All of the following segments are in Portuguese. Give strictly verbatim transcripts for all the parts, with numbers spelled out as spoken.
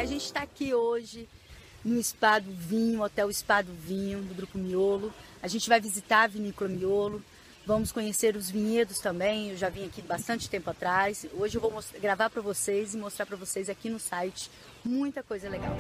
a gente está aqui hoje no Spa do Vinho, Hotel Spa do Vinho, do Grupo Miolo. A gente vai visitar a Vinícola Miolo, vamos conhecer os vinhedos também. Eu já vim aqui bastante tempo atrás. Hoje eu vou mostrar, gravar para vocês e mostrar para vocês aqui no site muita coisa legal.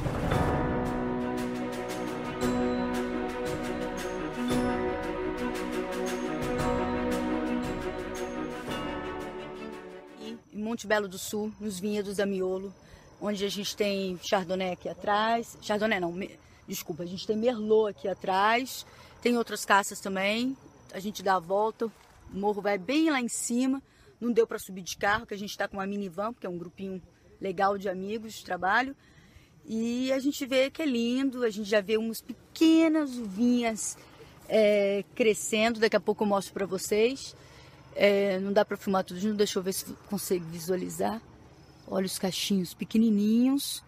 E em Monte Belo do Sul, nos vinhedos da Miolo, onde a gente tem Chardonnay aqui atrás, Chardonnay não, me, desculpa, a gente tem Merlot aqui atrás, tem outras caças também, a gente dá a volta, o morro vai bem lá em cima, não deu para subir de carro, que a gente está com uma minivan, porque é um grupinho legal de amigos de trabalho, e a gente vê que é lindo, a gente já vê umas pequenas uvinhas é, crescendo, daqui a pouco eu mostro para vocês, é, não dá para filmar tudo, não, deixa eu ver se consigo visualizar. Olha os cachinhos pequenininhos.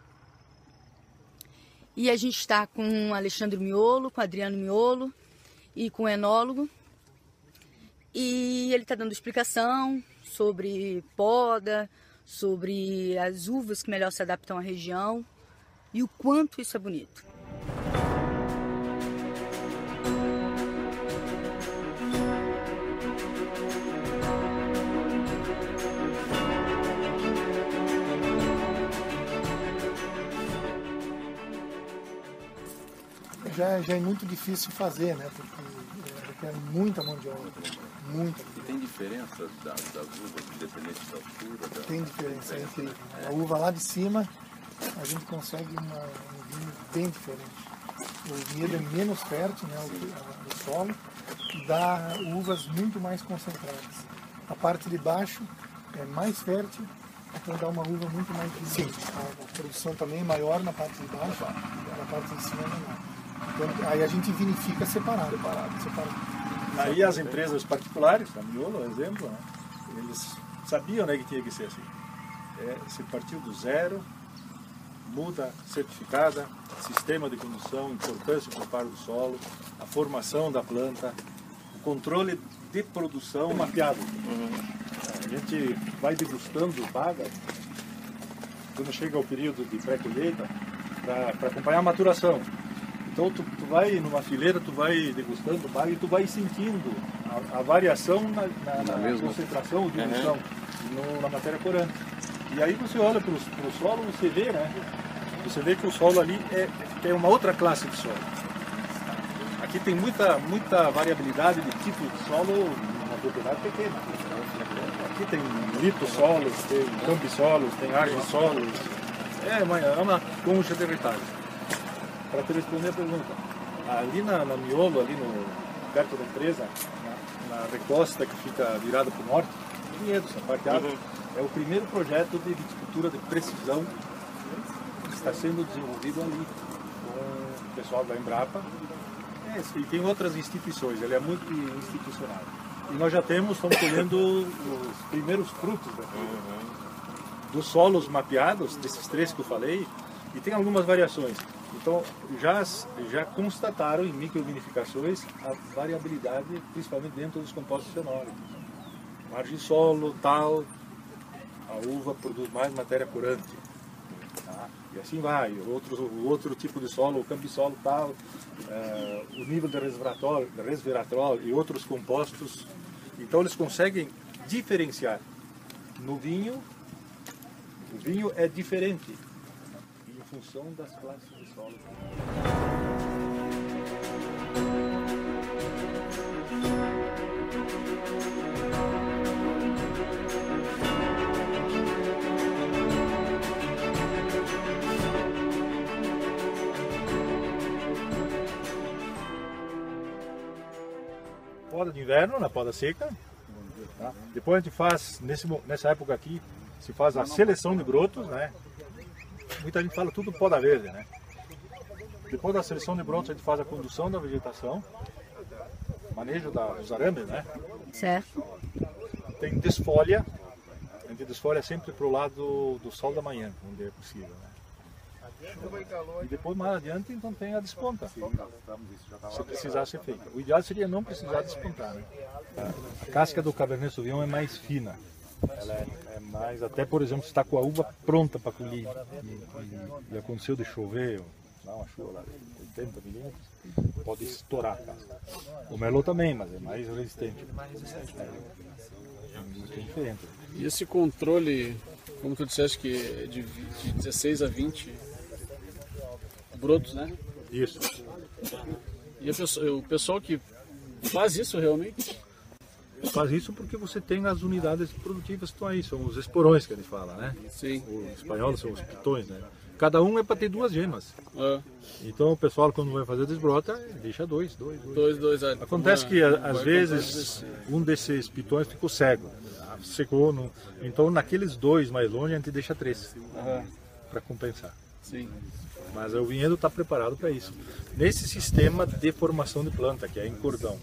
E a gente está com o Alexandre Miolo, com o Adriano Miolo e com o enólogo. E ele está dando explicação sobre poda, sobre as uvas que melhor se adaptam à região e o quanto isso é bonito. Já, já é muito difícil fazer, né? Porque requer muita mão de obra, muita. E tem diferença das, das uvas, independente da altura? Da... Tem diferença, é incrível. A uva lá de cima, a gente consegue uma, um vinho bem diferente. O vinhedo é menos fértil, né? O, o solo, e dá uvas muito mais concentradas. A parte de baixo é mais fértil, então dá uma uva muito mais rica. A, a produção também é maior na parte de baixo, na parte de cima é menor. Então, aí a gente vinifica separado. separado, separado. Aí as empresas particulares, a Miolo, por exemplo, né, eles sabiam, né, que tinha que ser assim. É, se partiu do zero, muda certificada, sistema de condução, importância do preparo do solo, a formação da planta, o controle de produção mapeado. Uhum. A gente vai degustando baga quando chega o período de pré-colheita para acompanhar a maturação. Então tu, tu vai numa fileira, tu vai degustando baga e tu vai sentindo a, a variação na, na, na, na concentração, diluição, uhum. na matéria corante. E aí você olha para o solo, você vê, né? Você vê que o solo ali é, é uma outra classe de solo. Aqui tem muita, muita variabilidade de tipo de solo numa propriedade pequena. Aqui tem litosolos, tem cambisolos, tem argissolos. É uma, é uma concha territária. Para te responder a pergunta, ali na, na Miolo, ali no, perto da empresa, na, na recosta que fica virada para o norte, Vinhedos, a parte alta, uhum. é o primeiro projeto de viticultura de precisão que está sendo desenvolvido ali com o pessoal da Embrapa. É, e tem outras instituições, ele é muito institucional. E nós já temos, estamos colhendo os primeiros frutos da uhum. dos solos mapeados, desses três que eu falei, e tem algumas variações. Então, já, já constataram em microvinificações a variabilidade, principalmente dentro dos compostos fenólicos. Margem solo, tal, a uva produz mais matéria corante. Tá? E assim vai. Outro, outro tipo de solo, o cambisolo, tal, é, o nível de resveratrol, de resveratrol e outros compostos. Então, eles conseguem diferenciar. No vinho, o vinho é diferente. Em função das classes de solo. Poda de inverno, na poda seca. Tá? Depois a gente faz, nesse, nessa época aqui, se faz a seleção de brotos, né? Muita gente fala tudo poda verde, né? Depois da seleção de brotos, a gente faz a condução da vegetação, manejo da, dos arames, né? Certo. Tem desfolha, a gente desfolha sempre para o lado do, do sol da manhã, onde é possível, né? E depois, mais adiante, então tem a desponta, se precisar ser feita. O ideal seria não precisar despontar, né? A casca do Cabernet Sauvignon é mais fina. Ela é, é mais, até por exemplo, está com a uva pronta para colher e, e, e aconteceu de chover, dá uma chuva lá de oitenta milímetros, pode estourar a casca. O Merlot também, mas é mais resistente. É muito diferente. E esse controle, como tu disseste, que é de, de dezesseis a vinte brotos, né? Isso. E a pessoa, o pessoal que faz isso realmente? Faz isso porque você tem as unidades produtivas que estão aí, são os esporões que eles falam, né? Sim. Os espanhóis são os pitões, né? Cada um é para ter duas gemas. Ah. Então o pessoal, quando vai fazer desbrota, deixa dois, dois, dois. Dois, dois, é. Acontece que Uma- às vai vezes um desses pitões ficou cego, secou, não... então naqueles dois mais longe a gente deixa três Aham. para compensar. Sim. Mas o vinhedo está preparado para isso. Nesse sistema de formação de planta, que é em cordão.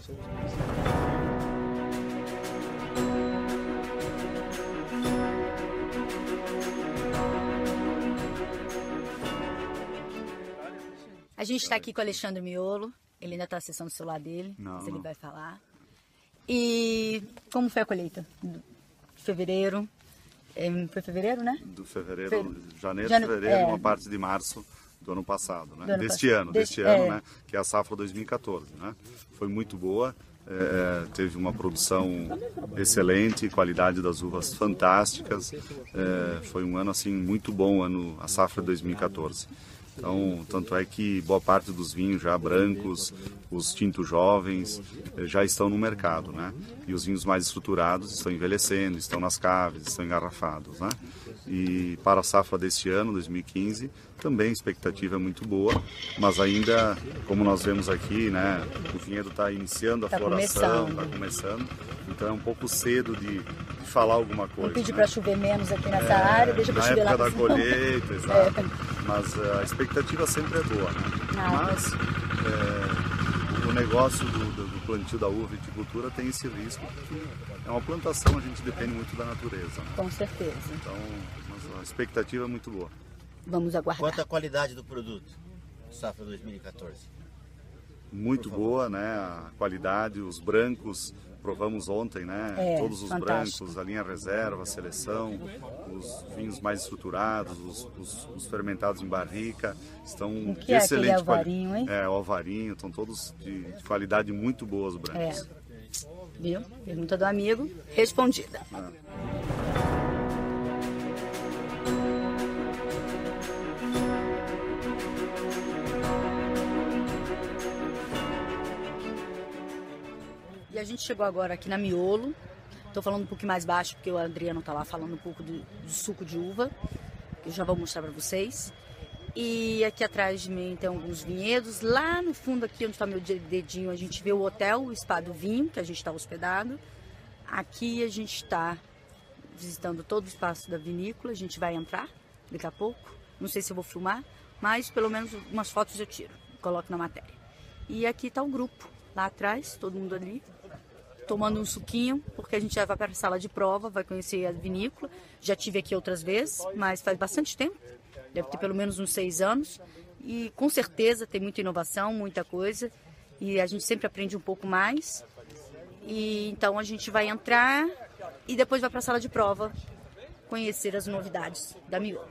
A gente está aqui com o Alexandre Miolo, ele ainda está acessando o celular dele, Não, mas ele não. vai falar. E como foi a colheita? De fevereiro, em- foi fevereiro, né? Do fevereiro, Fe- janeiro, Jane- fevereiro, é. uma parte de março do ano passado, né? Do ano Deste passado. ano, Deste- deste ano, é. né? Que é a safra dois mil e quatorze, né? Foi muito boa, é, teve uma produção excelente, qualidade das uvas fantásticas, é, foi um ano assim muito bom, ano, a safra dois mil e quatorze. Então, tanto é que boa parte dos vinhos já brancos, os tintos jovens, eh, já estão no mercado, né? E os vinhos mais estruturados estão envelhecendo, estão nas caves, estão engarrafados, né? E para a safra deste ano, dois mil e quinze, também a expectativa é muito boa, mas ainda, como nós vemos aqui, né? O vinhedo está iniciando a Tá floração, começando. está começando, então é um pouco cedo de, de falar alguma coisa. Eu pedi né? para chover menos aqui nessa área, deixa para Na chover lá época da pra cima. colheita, exato. Mas uh, a expectativa sempre é boa, né? Ah, Mas é, o negócio do, do- do plantio da uva e viticultura tem esse risco, porque é uma plantação, a gente depende muito da natureza, né? Com certeza. Então, mas a expectativa é muito boa. Vamos aguardar. Quanto à qualidade do produto, safra dois mil e quatorze? Muito boa, né? A qualidade, os brancos, provamos ontem, né? É, Todos os fantástico. brancos, a linha reserva, a seleção, os vinhos mais estruturados, os, os- os fermentados em barrica, estão O que de é excelente aquele quali- alvarinho, hein? É, o alvarinho, estão todos de, de qualidade muito boa os brancos. É. Viu? Pergunta do amigo, respondida. E a gente chegou agora aqui na Miolo. Estou falando um pouquinho mais baixo porque o Adriano está lá falando um pouco do, do suco de uva, que eu já vou mostrar para vocês. E aqui atrás de mim tem alguns vinhedos. Lá no fundo aqui onde está meu dedinho a gente vê o hotel, o Spa do Vinho, que a gente está hospedado. Aqui a gente está visitando todo o espaço da vinícola. A gente vai entrar daqui a pouco. Não sei se eu vou filmar, mas pelo menos umas fotos eu tiro, coloco na matéria. E aqui está o grupo, lá atrás, todo mundo ali, tomando um suquinho, porque a gente já vai para a sala de prova, vai conhecer a vinícola. Já tive aqui outras vezes, mas faz bastante tempo, deve ter pelo menos uns seis anos. E com certeza tem muita inovação, muita coisa, e a gente sempre aprende um pouco mais. E então a gente vai entrar e depois vai para a sala de prova conhecer as novidades da Miolo.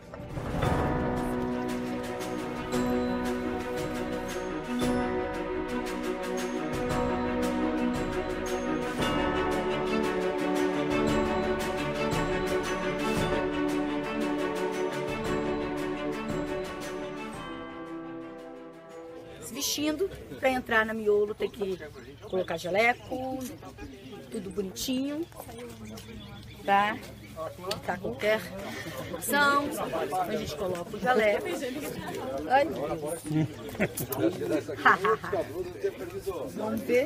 Se vestindo para entrar na Miolo tem que colocar jaleco, tudo bonitinho, tá? Tá qualquer opção, a gente coloca o jaleco. Ai. Vamos ver.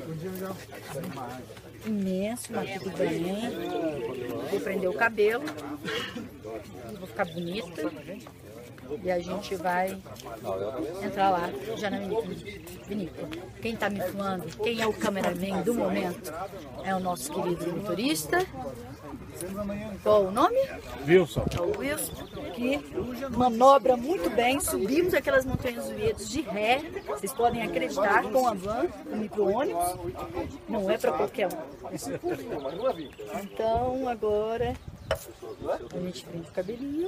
Imenso, mas tudo bem. Vou prender o cabelo. Vou ficar bonita. E a gente vai entrar lá, já na vinícola. Quem está me filmando, quem é o cameraman do momento, é o nosso querido motorista. Qual o nome? Wilson. É o Wilson, que manobra muito bem. Subimos aquelas montanhas do Vinhedos de ré. Vocês podem acreditar, com a van, o micro-ônibus. Não é para qualquer um. Então, agora A gente prende o cabelinho.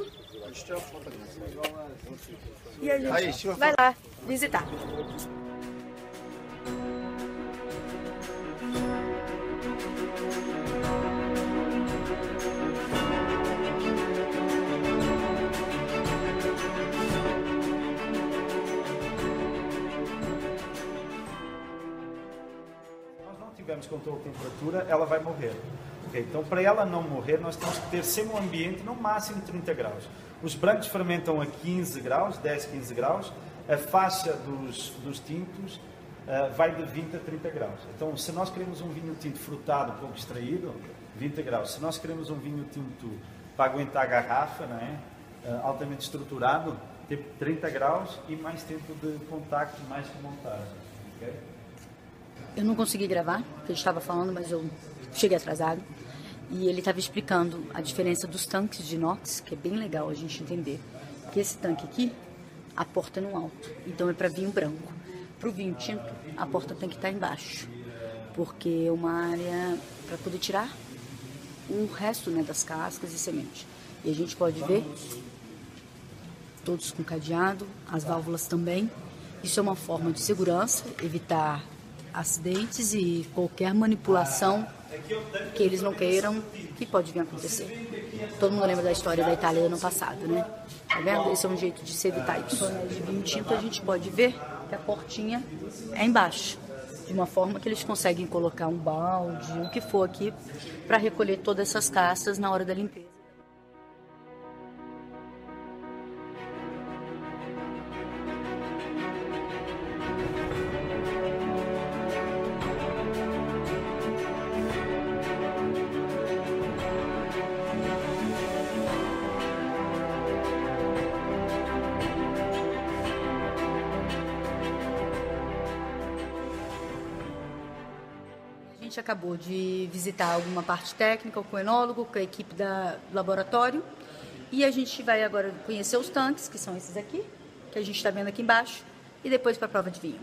E a gente vai lá visitar. Tivermos controle de temperatura, ela vai morrer. Okay? Então, para ela não morrer, nós temos que ter sempre um ambiente no máximo trinta graus. Os brancos fermentam a quinze graus, dez, quinze graus. A faixa dos, dos tintos uh, vai de vinte a trinta graus. Então, se nós queremos um vinho tinto frutado, pouco extraído, vinte graus. Se nós queremos um vinho tinto para aguentar a garrafa, não é? uh, altamente estruturado, tem trinta graus e mais tempo de contacto, mais que montagem. Okay? Eu não consegui gravar, porque ele estava falando, mas eu cheguei atrasado. E ele estava explicando a diferença dos tanques de inox, que é bem legal a gente entender. Que esse tanque aqui, a porta é no alto, então é para vinho branco. Para o vinho tinto, a porta tem que estar embaixo, porque é uma área para poder tirar o resto, né, das cascas e sementes. E a gente pode ver, todos com cadeado, as válvulas também. Isso é uma forma de segurança, evitar acidentes e qualquer manipulação que eles não queiram que pode vir a acontecer. Todo mundo lembra da história da Itália do ano passado, né? Tá vendo? Esse é um jeito de se evitar isso. De vinho tinto a gente pode ver que a portinha é embaixo, de uma forma que eles conseguem colocar um balde, o que for aqui, para recolher todas essas castas na hora da limpeza. A gente acabou de visitar alguma parte técnica com o enólogo, com a equipe da, do laboratório, e a gente vai agora conhecer os tanques, que são esses aqui, que a gente está vendo aqui embaixo, e depois para a prova de vinho.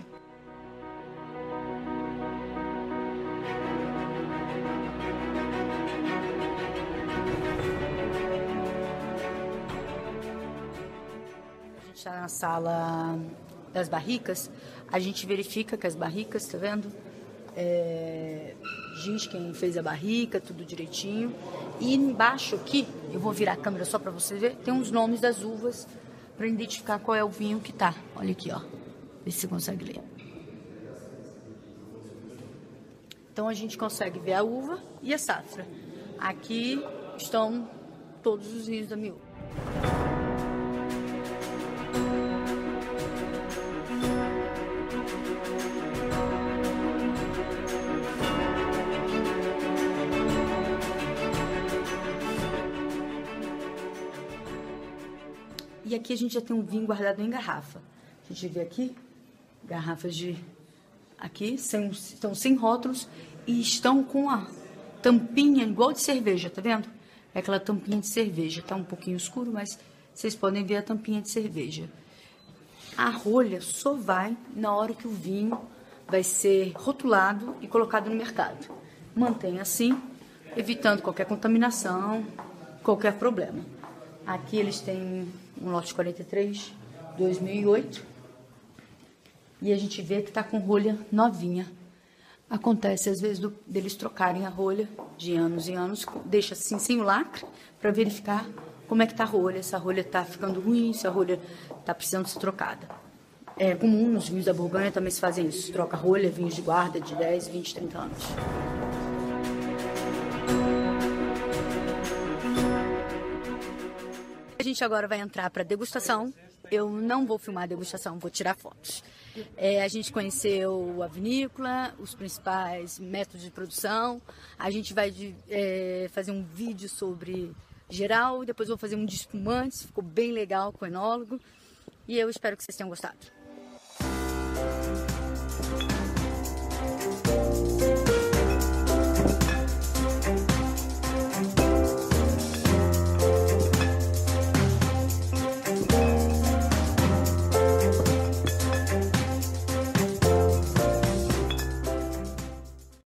A gente está na sala das barricas, a gente verifica que as barricas, tá vendo? É, diz quem fez a barrica, tudo direitinho. E embaixo aqui, eu vou virar a câmera só para você ver, tem uns nomes das uvas para identificar qual é o vinho que tá. Olha aqui, ó. Vê se você consegue ler. Então a gente consegue ver a uva e a safra. Aqui estão todos os vinhos da Miolo. E aqui a gente já tem um vinho guardado em garrafa. A gente vê aqui, garrafas de... Aqui, sem, estão sem rótulos e estão com a tampinha igual de cerveja, tá vendo? É aquela tampinha de cerveja. Tá um pouquinho escuro, mas vocês podem ver a tampinha de cerveja. A rolha só vai na hora que o vinho vai ser rotulado e colocado no mercado. Mantém assim, evitando qualquer contaminação, qualquer problema. Aqui eles têm um lote quarenta e três, dois mil e oito. E a gente vê que está com rolha novinha. Acontece, às vezes, do, deles trocarem a rolha de anos em anos. Deixa assim, sem o lacre, para verificar como é que está a rolha. Se a rolha está ficando ruim, se a rolha está precisando ser trocada. É comum, nos vinhos da Borgonha também se fazem isso. Troca rolha, vinhos de guarda de dez, vinte, trinta anos. A gente agora vai entrar para a degustação. Eu não vou filmar a degustação, vou tirar fotos. É, a gente conheceu a vinícola, os principais métodos de produção. A gente vai de, é, fazer um vídeo sobre geral, depois vou fazer um de espumantes, ficou bem legal com o enólogo. E eu espero que vocês tenham gostado.